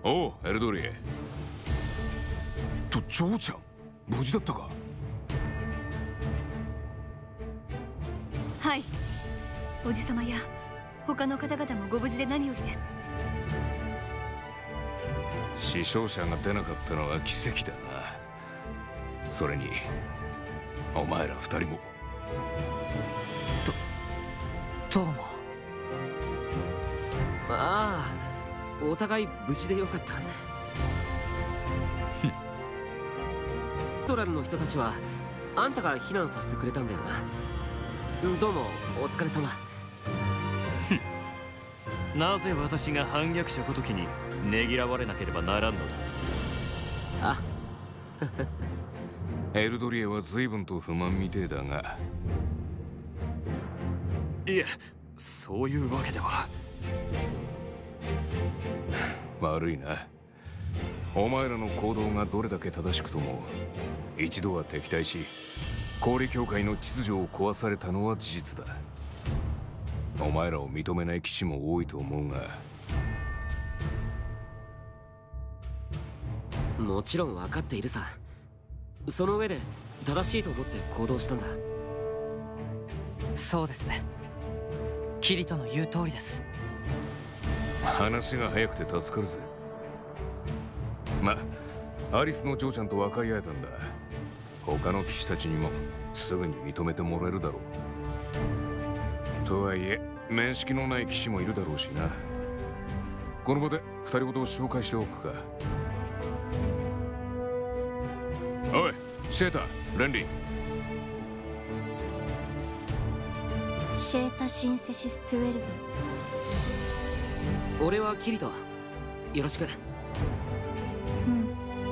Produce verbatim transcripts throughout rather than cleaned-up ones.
おう、エルドリエ。と、ジョーちゃん、無事だったか？ はい、おじさまや他の方々もご無事で何よりです。 死傷者が出なかったのは奇跡だな。それにお前ら二人も。 どどうも。ああ、お互い無事でよかった。トラルの人たちはあんたが避難させてくれたんだよな。どうもお疲れ様。 なぜ私が反逆者ごときにねぎらわれなければならんのだ。 あエルドリエは随分と不満みてえだが。 いえ、そういうわけでは。 悪いな。お前らの行動がどれだけ正しくとも、一度は敵対し氷協会の秩序を壊されたのは事実だ。お前らを認めない騎士も多いと思うが。 もちろん分かっているさ。その上で正しいと思って行動したんだ。 そうですね、キリトの言う通りです。 話が早くて助かるぜ。ま、アリスのジョーちゃんと分かり合えたんだ。他の騎士たちにもすぐに認めてもらえるだろう。とはいえ面識のない騎士もいるだろうしな。この場で二人ほど紹介しておくか。おい、シェータ、レンリー。 シェータ・シンセシスじゅうに。 俺はキリト、よろしく。 うん。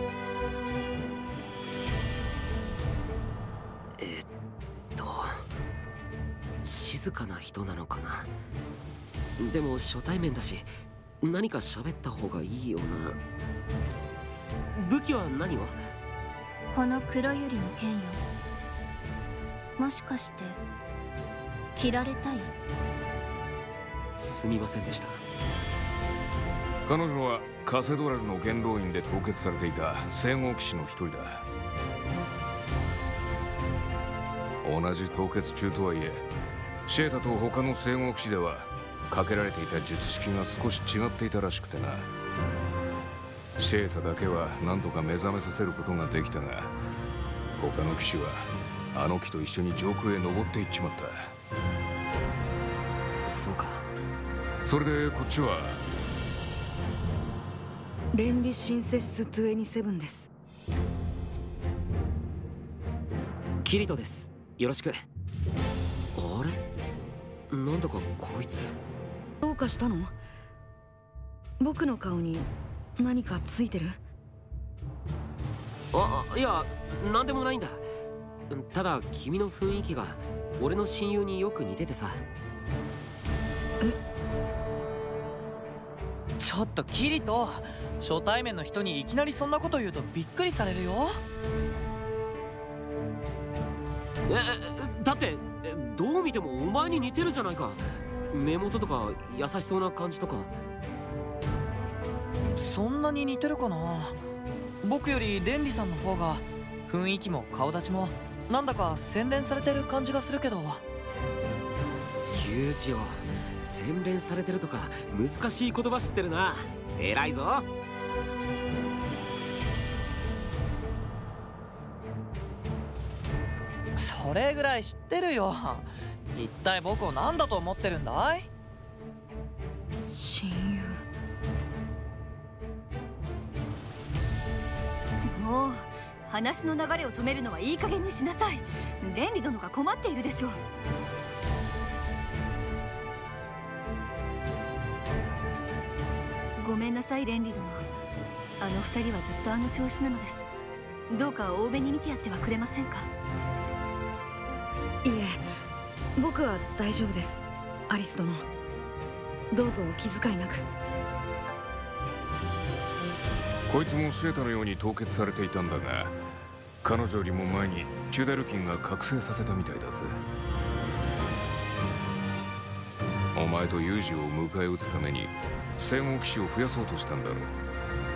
えっと静かな人なのかな。でも初対面だし何か喋った方がいいような。武器は何を？ この黒百合の剣よ。もしかして切られたい？ すみませんでした。 彼女はカセドラルの元老院で凍結されていた聖号騎士の一人だ。同じ凍結中とはいえ、シェータと他の聖号騎士ではかけられていた術式が少し違っていたらしくてな。シェータだけは何とか目覚めさせることができたが、他の騎士はあの木と一緒に上空へ登っていっちまった。 そうか。 それでこっちは連理シンセシスにじゅうななです。 キリトです。よろしく。あれ、なんだかこいつどうかしたの？僕の顔に何かついてる？ あ、いや、なんでもないんだ。ただ君の雰囲気が俺の親友によく似ててさ。 え？ ちょっとキリト、初対面の人にいきなりそんなこと言うとびっくりされるよ。 え、だってどう見てもお前に似てるじゃないか。目元とか優しそうな感じとか。 そんなに似てるかな。僕よりレンリさんの方が雰囲気も顔立ちもなんだか洗練されてる感じがするけど。 ユージを洗練されてるとか難しい言葉知ってるな。偉いぞ。 それぐらい知ってるよ。一体僕を何だと思ってるんだい？ 親友。 もう話の流れを止めるのはいい加減にしなさい。レンリ殿が困っているでしょう。ごめんなさいレンリ殿。あの二人はずっとあの調子なのです。どうか多めに見てやってはくれませんか？ いえ、僕は大丈夫です。アリス殿、どうぞお気遣いなく。 こいつもシェータのように凍結されていたんだが、彼女よりも前にチュダルキンが覚醒させたみたいだぜ。お前とユージを迎え撃つために聖号騎士を増やそうとしたんだろう。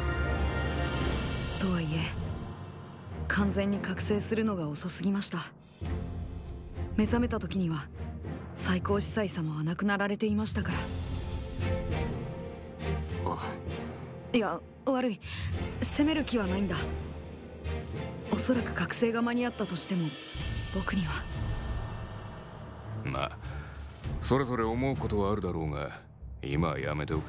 とはいえ完全に覚醒するのが遅すぎました。目覚めた時には最高司祭様は亡くなられていましたから。いや悪い、責める気はないんだ。おそらく覚醒が間に合ったとしても僕には。 まあそれぞれ思うことはあるだろうが、今はやめておけ。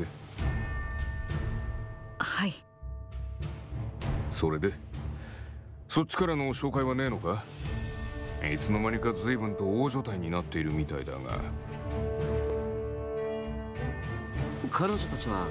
はい。 それでそっちからの紹介はねえのか？いつの間にか随分と大所帯になっているみたいだが。 彼女たちは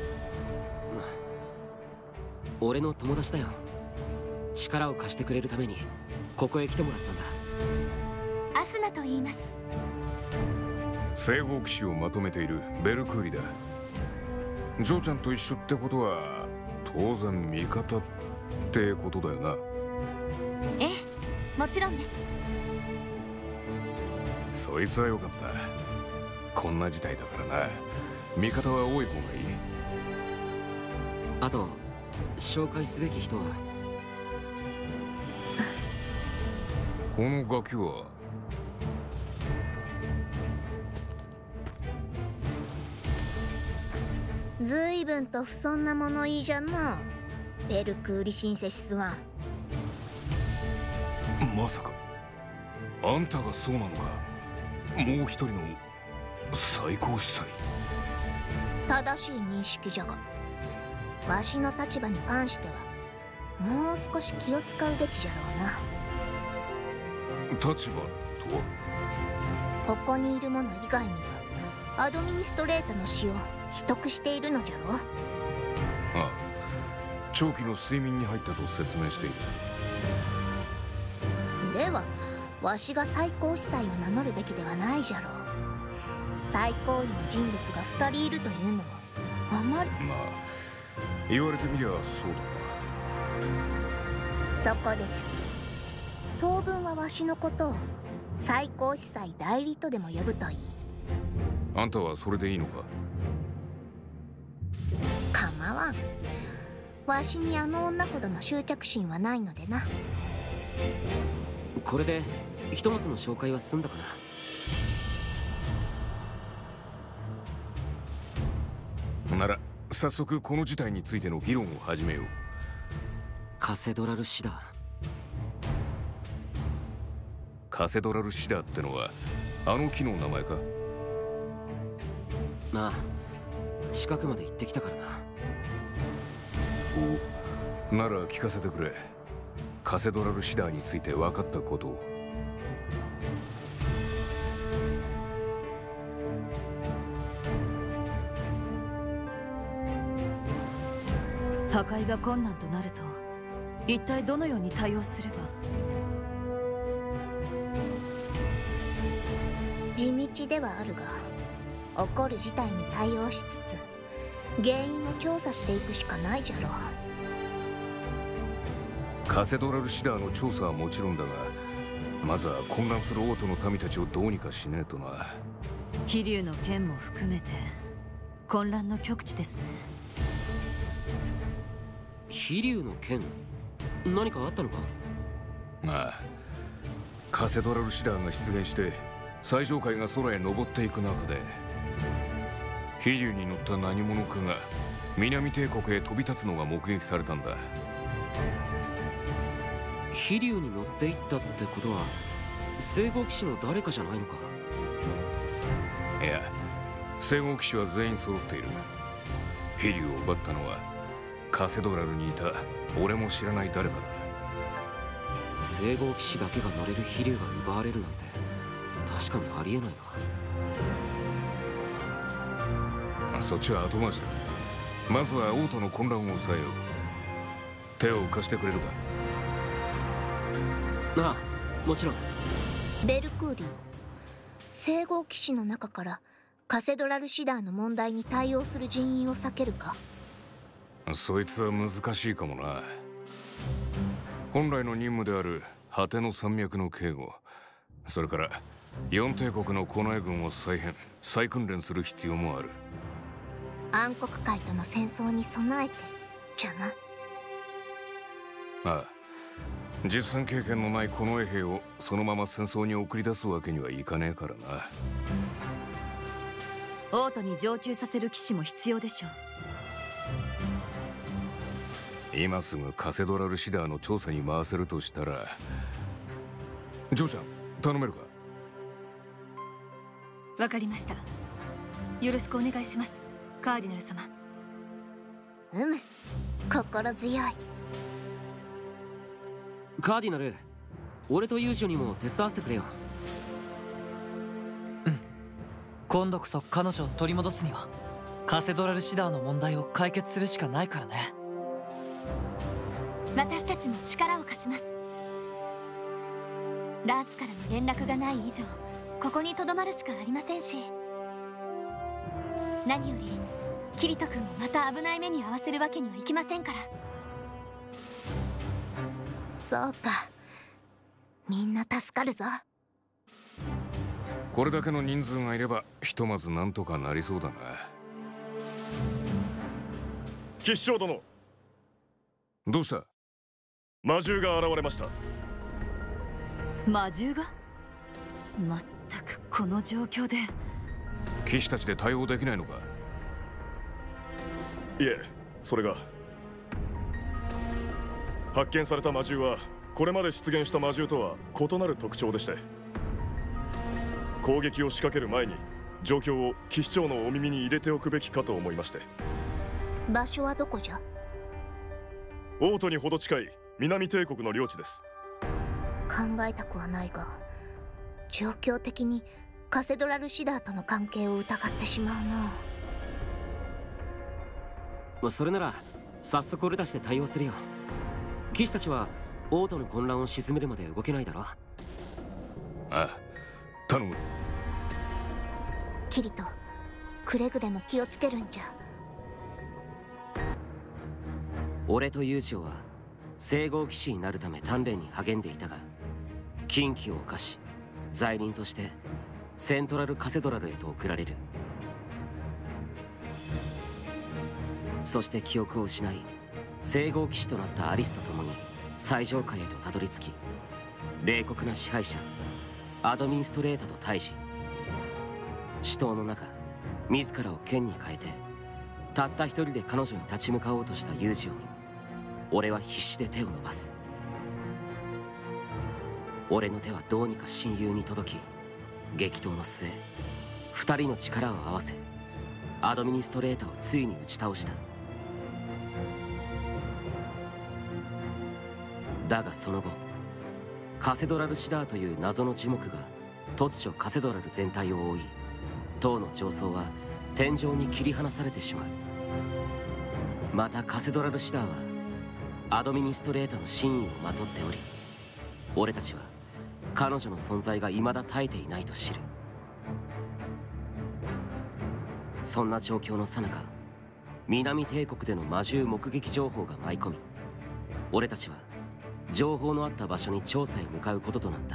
俺の友達だよ。力を貸してくれるためにここへ来てもらったんだ。 アスナと言います。 聖号騎士をまとめているベルクーリだ。ジョーちゃんと一緒ってことは当然味方ってことだよな。 ええ、もちろんです。 そいつはよかった。こんな事態だからな、味方は多い方がいい。 あと紹介すべき人は。 このガキはずいぶんと不遜な物言いじゃな、ベルクーリシンセシスは。 まさかあんたがそうなのか。もう一人の最高司祭。 正しい認識じゃが、わしの立場に関してはもう少し気を使うべきじゃろうな。 立場とは？ ここにいる者以外にはアドミニストレータの死を秘匿しているのじゃろう。 ああ、長期の睡眠に入ったと説明している。 ではわしが最高司祭を名乗るべきではないじゃろう。最高位の人物が二人いるというのはあまり。 まあ言われてみりゃそうそこでじゃ、当分はわしのことを最高司祭代理とでも呼ぶといい。 だ。あんたはそれでいいのか？ 構わん。わしにあの女ほどの執着心はないのでな。 これでひとまずの紹介は済んだかな。 なら早速この事態についての議論を始めよう。 カセドラルシダー。 カセドラルシダーってのはあの木の名前か？ なあ、近くまで行ってきたからな。 お、なら聞かせてくれ。カセドラルシダーについて分かったことを。 破壊が困難となると一体どのように対応すれば。 地道ではあるが、起こる事態に対応しつつ原因を調査していくしかないじゃろう。 カセドラルシダーの調査はもちろんだが、まずは混乱する王都の民たちをどうにかしねえとな。 飛竜の剣も含めて混乱の極地ですね。 飛竜の剣、何かあったのか？ ああ、カセドラルシダーが出現して最上階が空へ登っていく中で、飛竜に乗った何者かが南帝国へ飛び立つのが目撃されたんだ。 飛竜に乗っていったってことは聖号騎士の誰かじゃないのか？ いや、聖号騎士は全員揃っている。飛竜を奪ったのはカセドラルにいた俺も知らない誰かだ。 聖号騎士だけが乗れる飛竜が奪われるなんて確かにありえないな。そっちは後回しだ。まずは王都の混乱を抑えよう。手を貸してくれるか？ ああ、もちろん。 ベルクーリオ、聖号騎士の中からカセドラルシダーの問題に対応する人員を避けるか？ そいつは難しいかもな。本来の任務である果ての山脈の警護、それから四帝国の近衛軍を再編再訓練する必要もある。 暗黒界との戦争に備えてじゃな。 ああ、実戦経験のない近衛兵をそのまま戦争に送り出すわけにはいかねえからな。 王都に常駐させる騎士も必要でしょう。 今すぐカセドラルシダーの調査に回せるとしたら、ジョーちゃん頼めるか？ わかりました。よろしくお願いします、カーディナル様。 うむ、心強い。 カーディナル、俺とユージョにも手伝わせてくれよ。 うん、今度こそ彼女を取り戻すにはカセドラルシダーの問題を解決するしかないからね。 私たちも力を貸します。ラースからの連絡がない以上、ここに留まるしかありませんし、何よりキリト君をまた危ない目に遭わせるわけにはいきませんから。 そうか、みんな助かるぞ。 これだけの人数がいればひとまずなんとかなりそうだな。 騎士長殿、 どうした？ 魔獣が現れました。 魔獣が？まったくこの状況で騎士たちで対応できないのか？ いえ、それが発見された魔獣はこれまで出現した魔獣とは異なる特徴でして、攻撃を仕掛ける前に状況を騎士長のお耳に入れておくべきかと思いまして。 場所はどこじゃ？ 王都にほど近い南帝国の領地です。 考えたくはないが、状況的にカセドラルシダーとの関係を疑ってしまうな。 それなら早速俺たちで対応するよ。騎士たちは王都の混乱を鎮めるまで動けないだろ。ああ、頼む。 キリト、くれぐれも気をつけるんじゃ。 俺とユージョは聖号騎士になるため鍛錬に励んでいたが、禁忌を犯し罪人としてセントラルカセドラルへと送られる。そして記憶を失い、聖号騎士となったアリスと共に最上階へとたどり着き、冷酷な支配者アドミンストレータと対峙。死闘の中、自らを剣に変えてたった一人で彼女に立ち向かおうとしたユージオに俺は必死で手を伸ばす。俺の手はどうにか親友に届き、激闘の末二人の力を合わせアドミニストレータをついに打ち倒した。だがその後、カセドラルシダーという謎の樹木が突如カセドラル全体を覆い、塔の上層は天井に切り離されてしまう。またカセドラルシダーはアドミニストレータの真意をまとっており、俺たちは彼女の存在が未だ絶えていないと知る。そんな状況の最中、南帝国での魔獣目撃情報が舞い込み、俺たちは情報のあった場所に調査へ向かうこととなった。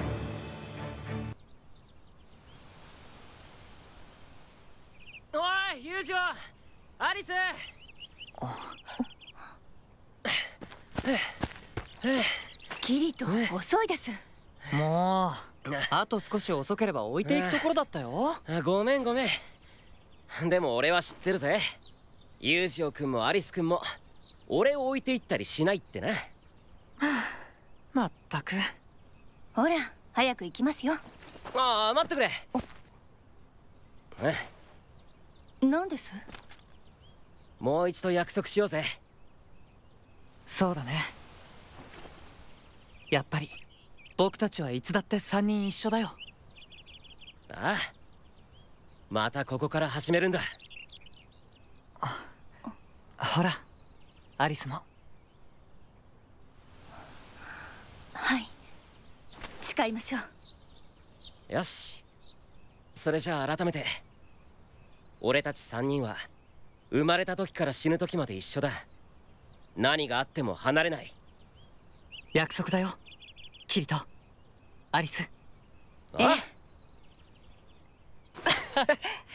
おい、ユージョ、アリス。 キリト、遅いです。 もうあと少し遅ければ置いていくところだったよ。 ごめんごめん。でも俺は知ってるぜ。ユージオ君もアリス君も俺を置いていったりしないってな。 まったく。 ほら、早く行きますよ。 ああ、待ってくれ。 何です？ もう一度約束しようぜ。 そうだね。やっぱり僕たちはいつだって三人一緒だよ。 ああ、またここから始めるんだ。 ほら、アリスも。 はい、誓いましょう。 よし、それじゃあ改めて、俺たち三人は生まれた時から死ぬ時まで一緒だ。何があっても離れない。 約束だよ、キリト、アリス。 あええ